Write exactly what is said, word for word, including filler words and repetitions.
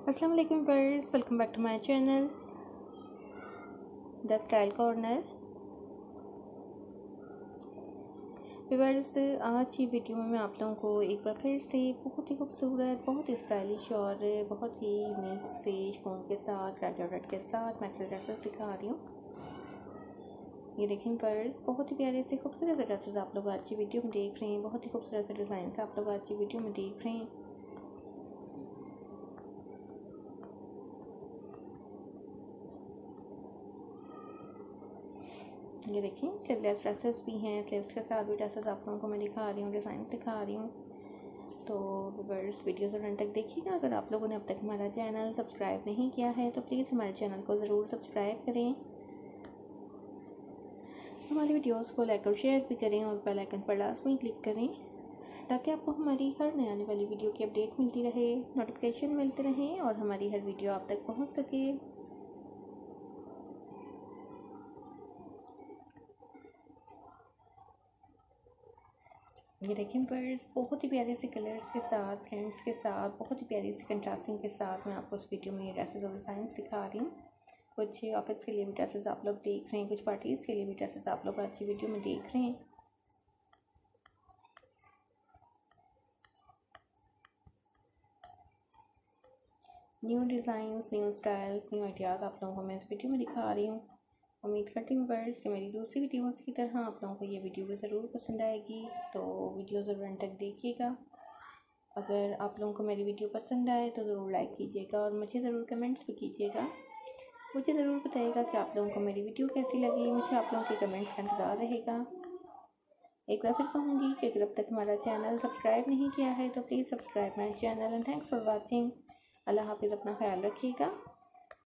अस्सलाम वालेकुम viewers, welcome back to my channel the style corner. Viewers, आज की वीडियो में मैं आप लोगों को एक बार फिर से बहुत ही खूबसूरत, बहुत ही स्टाइलिश और बहुत ही यूनिक से शिफॉन के साथ, ग्रेजुएट के साथ मैक्सी ड्रेसेस दिखा रही हूँ। ये देखें व्यूअर्स, बहुत ही प्यारे से खूबसूरत से ड्रेसेस आप लोग आज की वीडियो में देख रहे हैं। बहुत ही खूबसूरत से डिज़ाइन आप लोग आज की वीडियो में देख रहे हैं। ये देखिए स्लीवलेस ड्रेसेस भी हैं, स्लीव्स के साथ भी ड्रेसेस आप लोगों को मैं दिखा रही हूँ, डिज़ाइन दिखा रही हूँ। तो व्यूअर्स, वीडियो ज़रूर तक देखिएगा। अगर आप लोगों ने अब तक हमारा चैनल सब्सक्राइब नहीं किया है तो प्लीज़ हमारे चैनल को ज़रूर सब्सक्राइब करें, हमारी वीडियोस को लाइक और शेयर भी करें और बेल आइकन पर लाजमी क्लिक करें ताकि आपको हमारी हर नई आने वाली वीडियो की अपडेट मिलती रहे, नोटिफिकेशन मिलते रहें और हमारी हर वीडियो आप तक पहुँच सके। ये देखें बर्ड्स, बहुत ही प्यारे से कलर्स के साथ, प्रिंट्स के साथ, बहुत ही प्यारी सी कंट्रास्टिंग के साथ मैं आपको इस वीडियो में ड्रेसेस और डिज़ाइंस दिखा रही हूँ। कुछ ऑफिस के लिए भी ड्रेसेस आप लोग देख रहे हैं, कुछ पार्टीज़ के लिए भी ड्रेसेस आप लोग आज की वीडियो में देख रहे हैं। New designs, new styles, new ideas आप लोगों को मैं इस वीडियो में दिखा रही हूँ। उम्मीद करती हूँ व्यूअर्स कि मेरी दूसरी वीडियोस की तरह आप लोगों को ये वीडियो भी ज़रूर पसंद आएगी, तो वीडियो ज़रूर अंत तक देखिएगा। अगर आप लोगों को मेरी वीडियो पसंद आए तो ज़रूर लाइक कीजिएगा और मुझे ज़रूर कमेंट्स भी कीजिएगा। मुझे ज़रूर बताइएगा कि आप लोगों को मेरी वीडियो कैसी लगी। मुझे आप लोगों के कमेंट्स का इंतज़ार रहेगा। एक बार फिर कहूँगी कि अगर अब तक हमारा चैनल सब्सक्राइब नहीं किया है तो please subscribe my channel and thanks for watching. Allah हाफिज़, अपना ख्याल रखिएगा।